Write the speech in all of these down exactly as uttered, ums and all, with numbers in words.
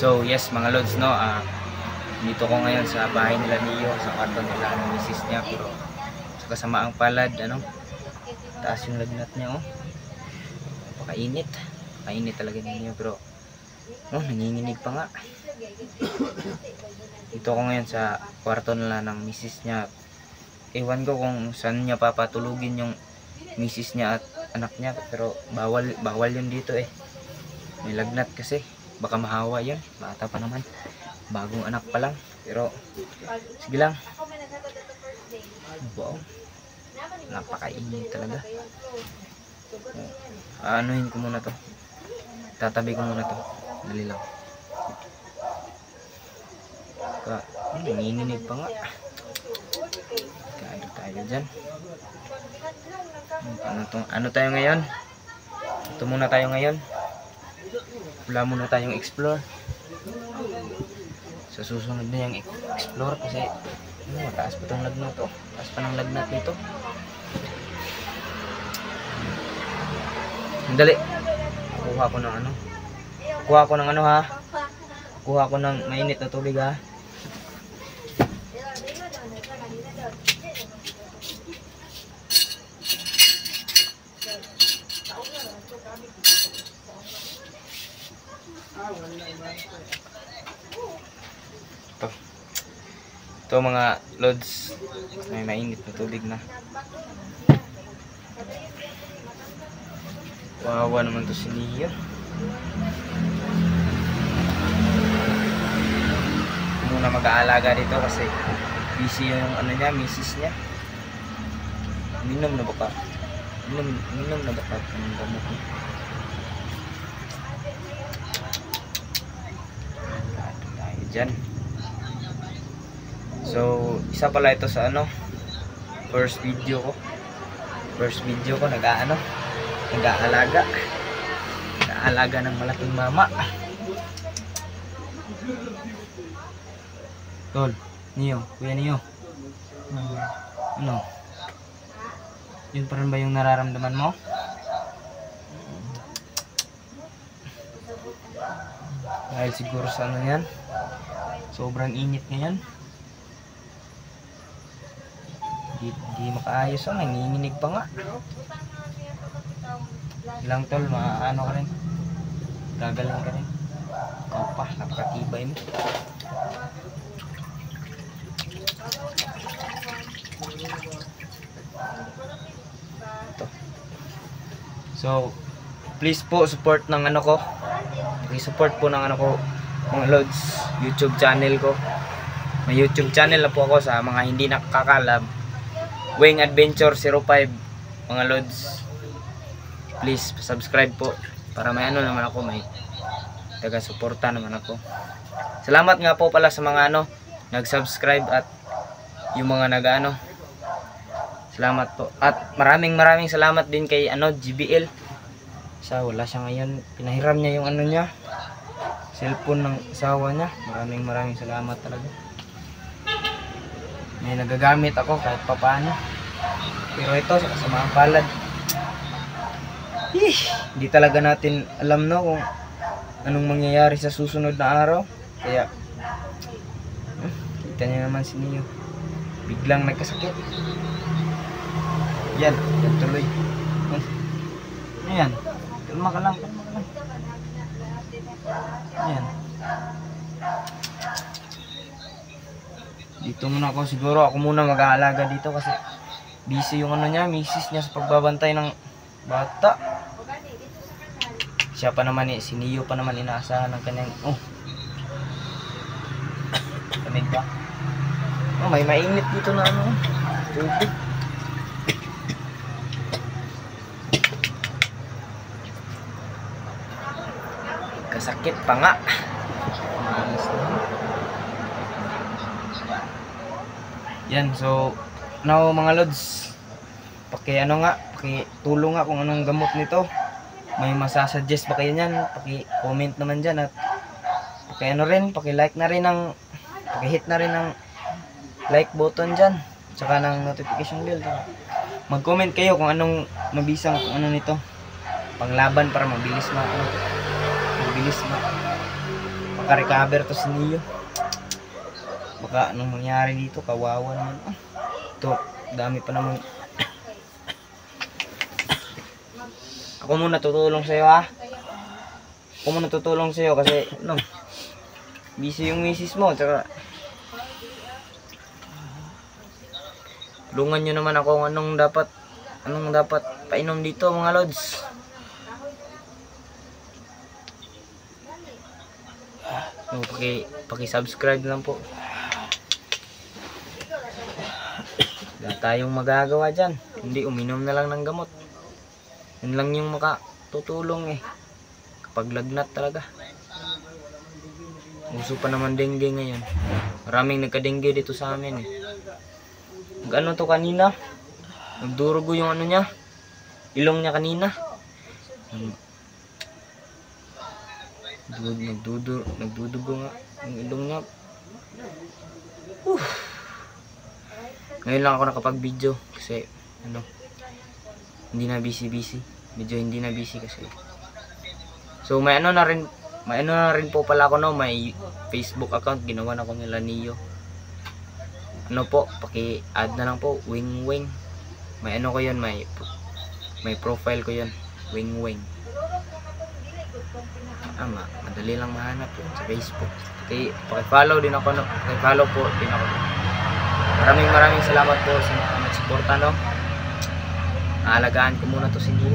So yes mga lods, no, ah, dito ko ngayon sa bahay nila Neo, sa kwarto nila ng misis niya, pero sa kasamaang palad, ano, taas yung lagnat niya, oh. Pakainit, pakainit talaga ninyo, pero oh, nanginginig pa nga. Dito ko ngayon sa kwarto nila ng misis niya. Ewan ko kung saan niya papatulugin yung misis niya at anak niya, pero bawal bawal yun dito eh. May lagnat kasi, baka mahawa yun, bata pa naman, bagong anak pa lang. Pero sige lang. Wow, napakainit talaga. Anuhin ko muna to, tatabi ko muna to, dali lang. Ka, nanginginig pa nga. Kaya tayo dyan. Ano, tong, ano tayo ngayon? Ito muna tayo ngayon. Wala muna tayong explore. Sa susunod na yung explore kasi ano, mataas pa itong lagnat to. Taas pa ng lagnat nito. Dali. Kuha ko ng ano. Kuha ko ng ano ha. Kuha ko ng mainit na tubig ha. Ito. Ito mga lods, may mainit na tubig na. Wawa naman to si Nia. Muna mag-aalaga dito kasi busy yung ano niya, misis niya. Minom na baka. Minom, minom na baka ng gamot niya. Dyan. So isa pala ito sa ano, first video ko first video ko nag-aano, nag-aalaga nag-aalaga ng malaking mama. Tol, Neo, kuya Neo, ano yun pa rin ba yung nararamdaman mo? Dahil siguro sa ano yan, sobrang init ngayon. Di, di makaayos ang nanginginig pa nga. Ilang tol, maano ka rin, gagaling ka rin. Ikaw pa, napakatibay mo. Ito. So please po support ng ano ko, i-support po ng ano ko, mga lods, YouTube channel ko. May YouTube channel na po ako sa mga hindi nakakalab, Wing Adventure zero five, mga lods. Please subscribe po para may ano naman ako, may taga-suporta naman ako. Salamat nga po pala sa mga ano nag-subscribe at yung mga nag-ano. Salamat po. At maraming maraming salamat din kay ano G B L. Sa wala siya ngayon, pinahiram niya yung ano niya, cellphone ng asawa niya. Maraming maraming salamat talaga. May nagagamit ako kahit papaano. Pero ito sa kasamaang palad, hindi talaga natin alam no kung anong mangyayari sa susunod na araw. Kaya hmm, kita niyo naman si Neo, biglang nagkasakit. Yan, yan tuloy. Ayan, kalma ka lang, kalma ka lang. Ayan. Dito muna ako, siguro ako muna mag-aalaga dito kasi busy yung ano niya, misis niya sa pagbabantay ng bata. Siya pa naman eh, si Neo pa naman inaasahan ng kanyang, oh, kamig ba? Oh, may mainit dito na ano, tubig. Kasakit pa nga. Yan, so now mga lods, paki ano nga, paki tulong nga kung anong gamot nito. May masasuggest ba kayo niyan? Paki comment naman diyan at paki ano rin, paki like na rin ng paki hit na rin ng like button diyan, saka ng notification bell. Mag-comment kayo kung anong mabisang kung ano nito. Panglaban para mabilis ma ano, mabilis ma makarecover to si Neo. Baka anong mangyari dito, kawawa naman. Ah, ito, dami pa naman. Ako muna tutulong sa'yo ha. Ako muna tutulong sa'yo kasi no, busy yung misis mo. Tsaka tulungan nyo naman ako kung anong dapat anong dapat painom dito mga lods. No, paki, paki-subscribe lang po. Wala tayong magagawa dyan. Hindi, uminom na lang ng gamot. Yun lang yung makatutulong eh. Kapag lagnat talaga. Uso pa naman dengue ngayon. Maraming nagka-dengue dito sa amin eh. Ano to kanina? Nagdurugo yung ano niya. Ilong niya kanina. Nagdudugo, nagdudugo nga yung ilong niya. Uh. Ngayon lang ako nakapag-video kasi ano, hindi na busy busy. Medyo hindi na busy kasi. So may ano na rin, may ano na rin po pala ako no, may Facebook account ginawa na ko nila Neo. Ano po, paki-add na lang po, Wing Wing. May ano ko 'yon, may may profile ko 'yon, Wing Wing. Ama, madali lang mahanap 'yun sa Facebook. Okay, paki-follow din ako no, paki-follow po din ako. Maraming maraming salamat po sa mga nagsuporta no. Aalagaan ko muna to si Neo.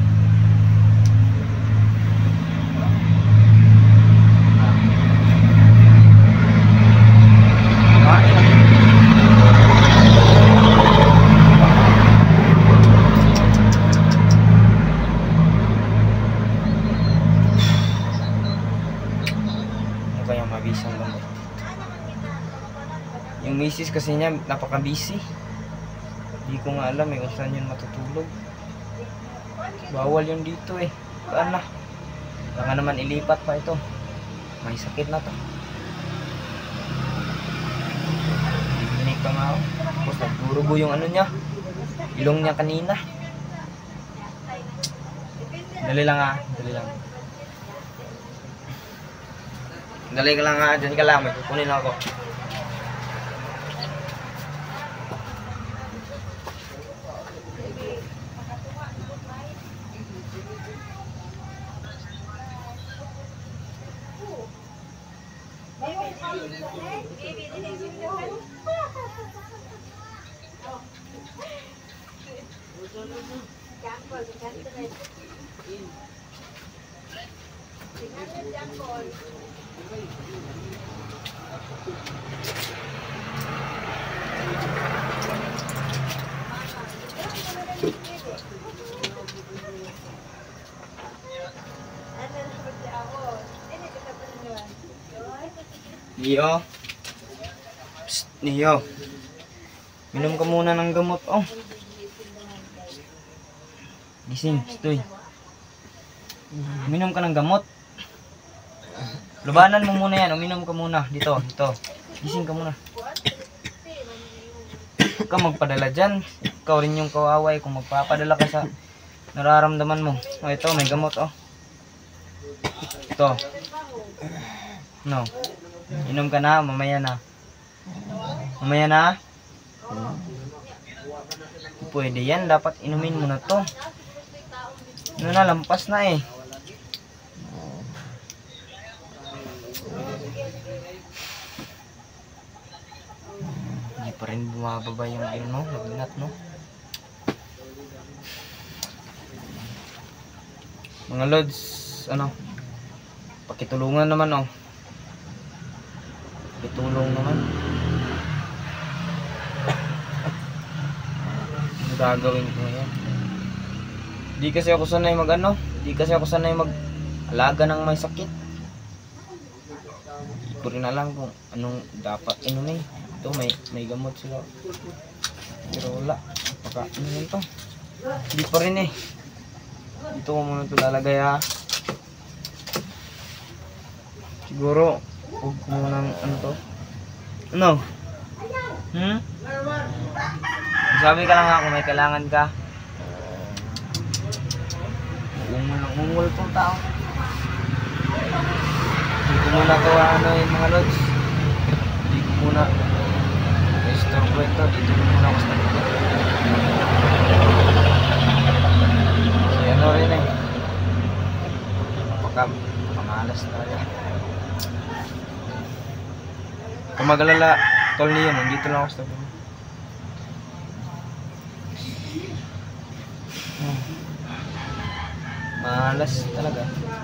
Ano kayang mabisang gamot? Yung misis kasi niya napaka-busy. Hindi ko nga alam eh kung saan yun matutulog. Bawal yun dito eh. Kaan na. Baka naman ilipat pa ito. May sakit na to. Dinig pa nga ako. Tapos nagdurugo yung ano niya. Ilong niya kanina. Dali lang ha. Dali lang. Dali ka lang ha. Dali ka lang. May kukunin ako. Neo. Psst, Neo. Minom ka muna ng gamot. Oh. Gising, stoy. Uminom ka ng gamot. Lubanan mo muna yan. Uminom ka muna. Dito, dito. Gising ka muna. Huwag ka magpadala dyan. Ikaw rin yung kawaway kung magpapadala ka sa nararamdaman mo. Oh, ito, may gamot, oh. Ito. No. Inom ka na, mamaya na. Mamaya na. Pwede yan, dapat inumin mo na to. Ano na, lampas na eh. Hindi pa rin bumababa yung ano, lagnat no. Mga lods, ano, pakitulungan naman oh. Pakitulong naman. Ano gagawin ko yan? Di kasi ako sanay mag ano, di kasi ako sanay mag alaga ng may sakit. Hindi ko rin alam kung anong dapat inumin. Ito may may gamot sila. Pero wala. Baka ano yun to? Hindi pa rin eh. Dito ko muna ito lalagay ha. Siguro huwag ko muna ng ano to. Ano? Hmm? Sabi ka lang ha kung may kailangan ka. Ungol-ungol tong tao. Hindi ko muna ko ano yung mga lods. Hindi ko muna restore ko ito. Dito na muna ako sa tabi. So ano rin eh. Napaka pamalas talaga. Kung magalala, tol niyo, nandito lang ako sa tabi. Hmm. Malas talaga.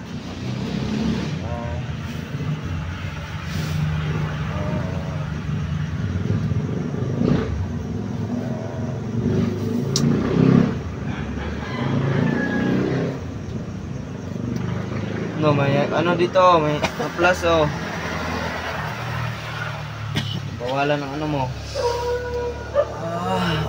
No, may ano dito, may plus oh. Bawalan ng ano mo. Ah.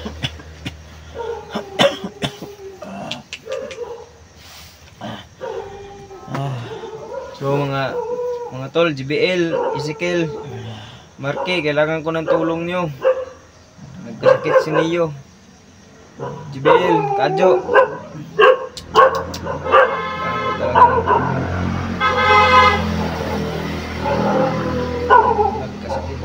So mga mga tol, G B L, Ezekiel, Marky, kailangan ko ng tulong nyo. Nagkasakit si Neo. G B L, Kadyo. Nagkasakit.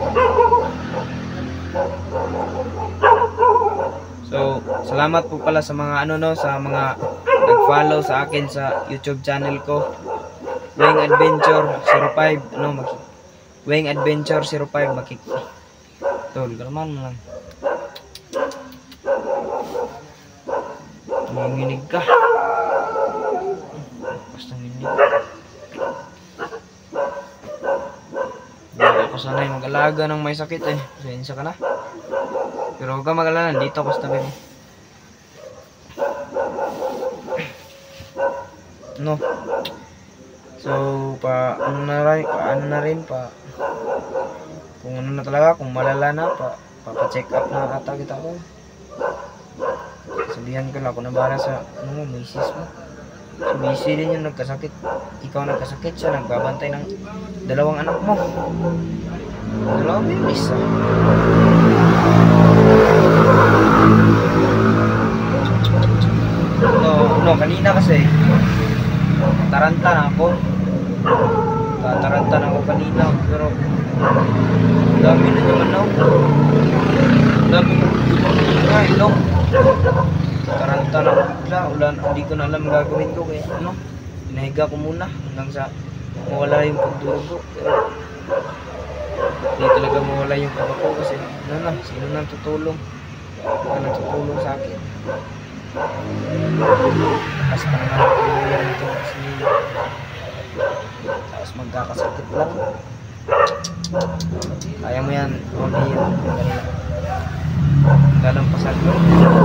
So, salamat po pala sa mga ano no, sa mga nag-follow sa akin sa YouTube channel ko. Wing Adventure zero five, ano, mag Wing Adventure zero five, makik. Tol, kalman mo lang. Nanginginig ka. Basta nginig. Hindi ako sanay mag-alaga ng may sakit eh. Pasensya ka na. Pero huwag ka mag-alala, dito ako sa tabi mo. No. So, pa ano na rin, pa ano na rin, pa kung ano na talaga, kung malala na, pa papa-check up na ata kita ko. Sabihan ko na ako na bara sa ano mo, misis mo. So, busy din yung nagkasakit. Ikaw nagkasakit, siya nagbabantay ng dalawang anak mo. Dalawang yung isa. No, no, kanina kasi taranta na ako. Tataranta na ako kanina, pero dami na naman ako. Dami na nga ilong. Taranta na ako. Wala, wala, hindi ko na alam gagawin ko, kaya ano, pinahiga ko muna hanggang sa mawala yung pagdurog ko. Pero hindi talaga mawala yung pagdurog ko kasi ano na, sino nang tutulong? Sino nang tutulong sa akin? Tapos pa naman ako yan ito kasi tapos magkakasakit lang. Kaya mo yan, only yan. Dalang pasal mo.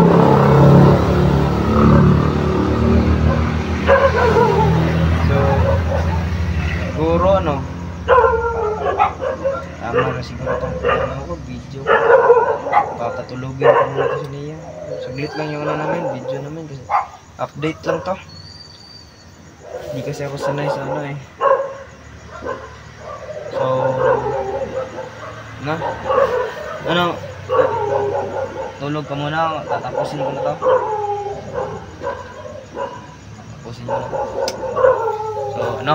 So, siguro ano, tama na siguro itong ano ko, video. Papatulugin ko muna kasi niya. Saglit lang yung ano namin, video namin kasi update lang to. Hindi kasi ako sanay sa ano eh. So, na, ano, tulog ka muna, tatapusin ko na to. Tatapusin ko na to. So, ano?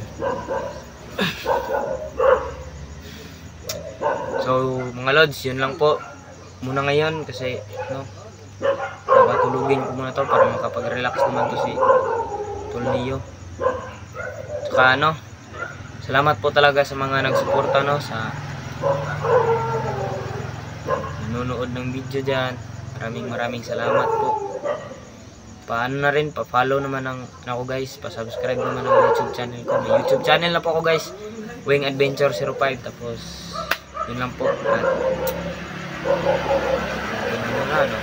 So, mga lods, yun lang po muna ngayon kasi, no, papatulugin ko muna to para makapag-relax naman to si Tol Neo. Tsaka ano, salamat po talaga sa mga nagsuporta no, sa nanonood ng video dyan. Maraming maraming salamat po. Paano na rin, pa-follow naman ng ako guys, pa-subscribe naman ng YouTube channel ko. May YouTube channel na po ako guys, Wing Adventure zero five. Tapos, yun lang po. At, na, no?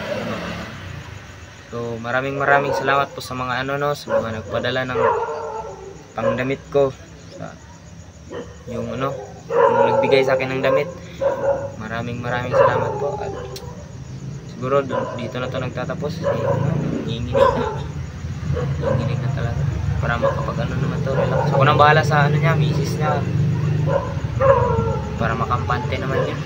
So maraming maraming salamat po sa mga ano no, sa mga nagpadala ng pangdamit ko, sa yung ano, yung nagbigay sa akin ng damit. Maraming maraming salamat po. At siguro dito na to nagtatapos. Eh, ano, nanginginig na. Nanginginig na talaga. Para makapag ano naman to, relax. Ako nang bahala sa ano niya, misis niya. Para makampante naman yun.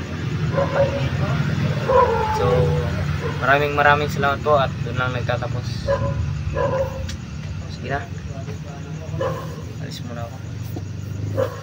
So maraming maraming salamat po at doon lang nagtatapos. Sige na. Alis muna ako. Bye.